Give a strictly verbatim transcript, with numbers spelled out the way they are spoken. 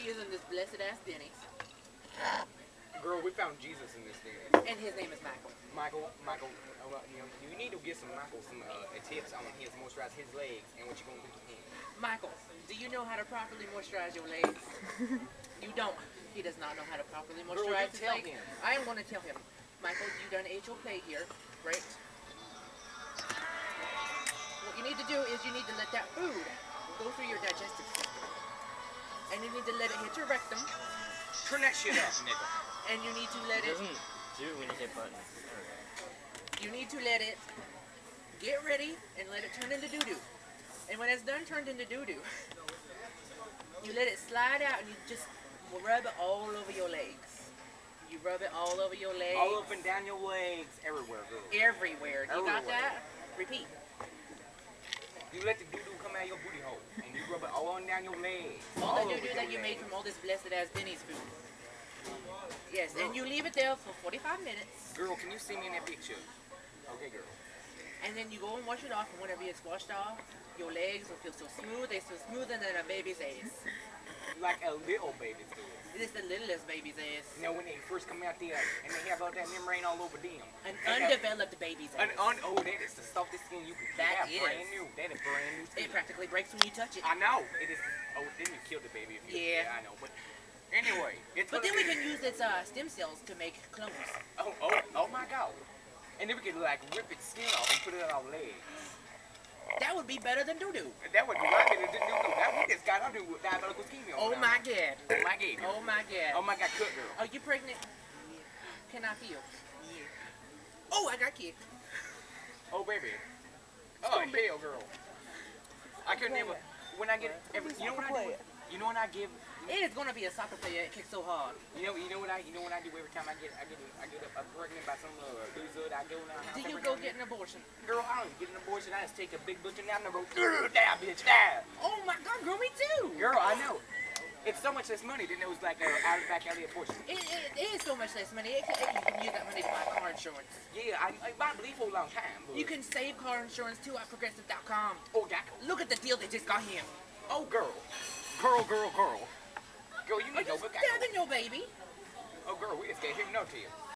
using this blessed ass Denny's. Girl, we found Jesus in this Denny's. And his name is Michael. Michael, Michael, uh, well, you know, you need to give some Michael some uh, tips on his moisturize his legs and what you gonna do to him. Michael, do you know how to properly moisturize your legs? You don't. He does not know how to properly moisturize his legs. Him. I am going to tell him. Michael, you done ate your plate here, right? What you need to do is you need to let that food go through your digestive system. And you need to let it hit your rectum. Turn that shit up, nigga. And you need to let it... it... doesn't do it when you hit buttons. You need to let it get ready and let it turn into doo-doo. And when it's done turned into doo-doo, you let it slide out and you just rub it all over your legs. You rub it all over your legs. All up and down your legs. Everywhere, girl. Everywhere. You Everywhere. got that? Repeat. You let the doo-doo come out your booty hole. And you rub it all on down your legs. All, all the doo-doo that you legs. made from all this blessed ass Denny's food. Yes, girl. And you leave it there for forty-five minutes. Girl, can you see me in that picture? Okay, girl. And then you go and wash it off, and whenever it's washed off, your legs will feel so smooth. They're so smoother than a baby's ass. Like a little baby's ass. It's the littlest baby's ass. You know, when they first come out there, and they have all that membrane all over them. An undeveloped baby's ass. An un oh, that is the softest skin you can that have. Is. Brand new. That is brand new skin. It practically breaks when you touch it. I know. It is. Oh, then you kill the baby if you. Yeah. yeah I know, but. Anyway, it's but then we can use its uh, stem cells to make clones. Oh, oh, oh my God! And then we can like rip its skin off and put it on our legs. That would be better than doo doo. That would be better than doo doo. That we just got under with diabetical ischemia. Oh my God! Oh my God! Oh my God! Oh my God! Cook girl. Are you pregnant? Yeah. Can I feel? Yeah. Oh, I got kicked. Oh baby. Oh hell, girl. I couldn't even. When I get, every, you know what I do? You know what I give. It is gonna be a soccer player. It kicks so hard. You know, you know what I, you know what I do every time I get, I get, I get uh, pregnant by some uh, loser. I go down. Do you go get an abortion? Girl, I don't get an abortion. I just take a big butcher down and go, down, bitch, down. Oh my God, girl, me too. Girl, I know. It's so much less money than it was like uh, out of back alley abortion. It, it, it is so much less money. It, it, you can use that money to buy car insurance. Yeah, I, I, I believe for a long time. But... You can save car insurance too at progressive dot com. Oh, that. Look at the deal they just got him. Oh, girl, girl, girl, girl. Girl, you need Are you to know. stabbing your baby? Oh, girl, we just gave him no tears.